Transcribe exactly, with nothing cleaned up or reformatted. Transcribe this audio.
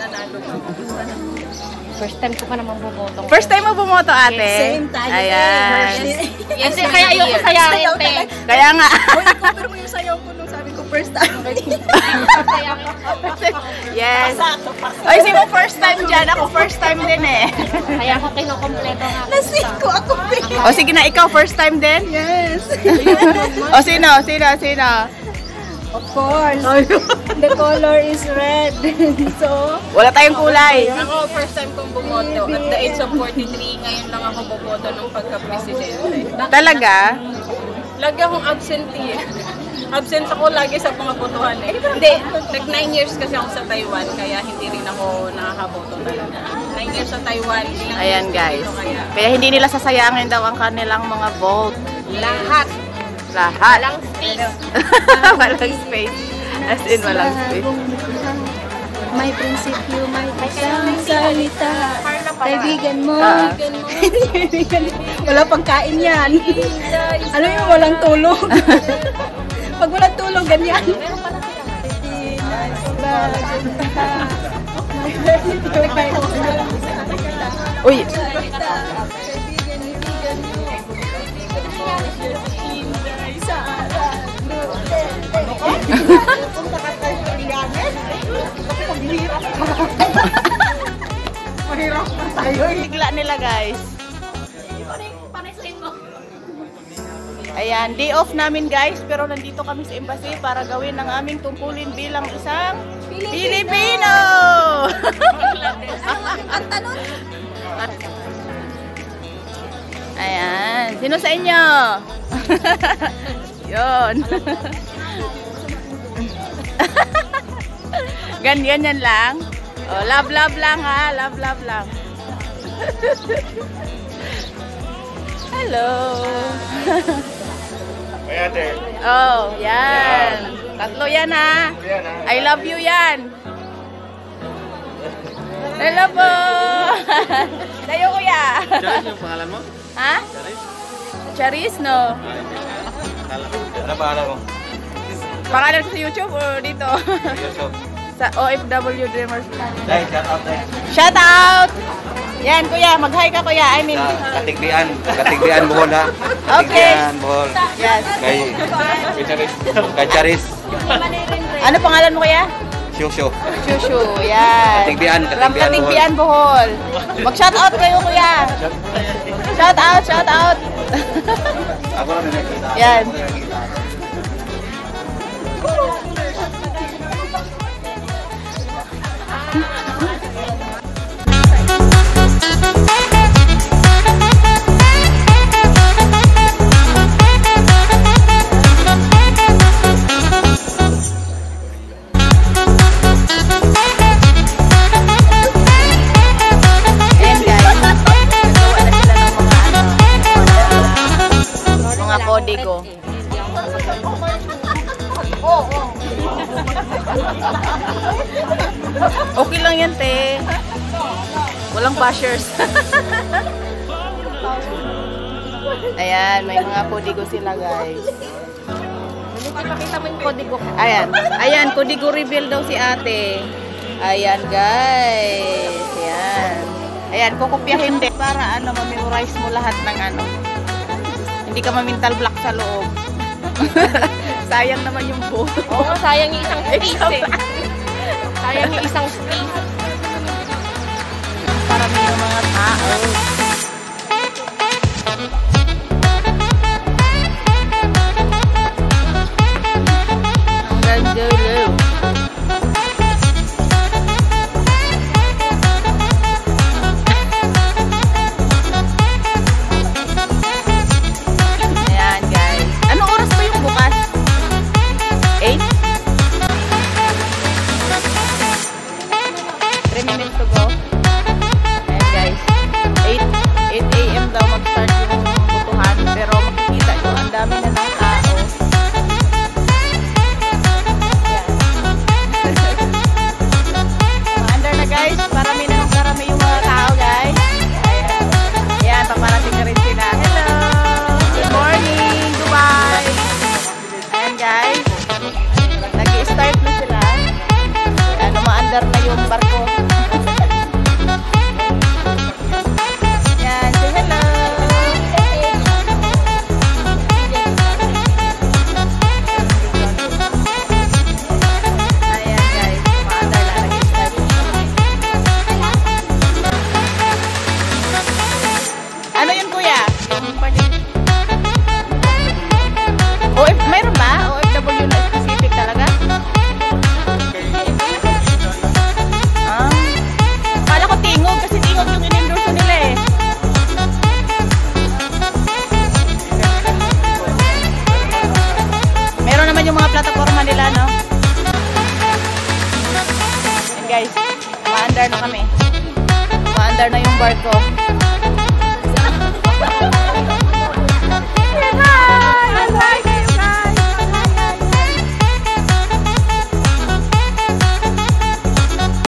mananalo. First time ko pa naman bumoto. First time mo bumoto, ate? Same tayo. Ayan. Yes, yes, kaya ayoko sayahin, te. Kaya nga. Uy, i-cover mo yung sayaw ko nung sabi ko first time. Yes. Ay, sino first time dyan? Ako first time din eh. Kaya ako kinukompleto nga. Nasik ko ako. O sige na, ikaw first time din? Yes. O sino? Sino? Sino? Of course. The color is red. So, Wala tayong kulay. ako first time kong bumoto. At the age of forty-three, ngayon lang ako bumoto nung pagka-presidente. Talaga? Lagi akong absentee. Absent ako lagi sa mga botohan eh. Hindi, like nine years kasi ako sa Taiwan, kaya hindi rin ako nakakaboto talaga. nine years sa Taiwan. Ayan guys. Kaya hindi nila sasayangin daw ang kanilang mga vote. Lahat. Lahat. Walang space. Walang space. As in, walang space. May prinsipyo, may isang salita. Kaibigan mo. Ah. Wala pang kain yan. Ano yung walang tulog? Pag walang tulog, ganyan. Uy. Mahirap na tayo. Bigla nila guys. Ayan, day off namin guys, pero nandito kami sa embassy para gawin ang aming tungkulin bilang isang Pilipino! Ang tanong? Ayan, sino sa inyo? Yun. Ganyan yan lang. Oh, love love lang ha, love love lang. Hello. Ate. Oh, yan. Tatlo yan ha. I love you yan. Hello po. Sa'yo kuya. Charis yung pangalan mo? Ha? Charis? Charis no. Ano pangalan mo? Pangalan ko sa YouTube o dito? YouTube. Sa O F W Dreamers. Dahil, shout out dahil. Shout out! Yan kuya, mag-hi ka kuya. I mean, Sa Katigbian. Katigbian Bohol ha. Okay. Katigbian Bohol. yes. Kay Charis. Kay Charis. Ano pangalan mo kuya? Shushu. Shushu, yan. Katigbian, From Katigbian, Katigbian, Bohol. Mag-shout out kayo kuya. Shout out, shout out. Ako lang nakikita. Yan. Ayan guys. Nagawa na sila ng mga ano, mga kodigo. Okay lang yan, te. Walang bashers. Ayan, may mga kodigo sila, guys. Ipakita mo yung kodigo ko. Ayan. Ayan, kodigo reveal daw si ate. Ayan, guys. Ayan. Ayan, kukopyahin din para ano, ma-memorize mo lahat ng ano. Hindi ka ma-mental block sa loob. Sayang naman yung boto. Oo, sayang yung isang space eh. Sayang yung isang space. Parami yung mga tao. Hanggang dulo. Ayan guys. Anong oras ba yung bukas? eight? three minutes to go. Ayan guys. eight a m daw mag-start yung butuhan. Pero makikita nyo, ang dami na ng tao. Maandar na guys. Parami na ng karami yung mga tao guys. Ayan. Ayan, paparating na rin sila. Hello! Good morning! Dubai! Ayan guys. Nag-i-start na sila. Ayan, umaandar na yung barko. Umaandar na kami. Umaandar na yung barko.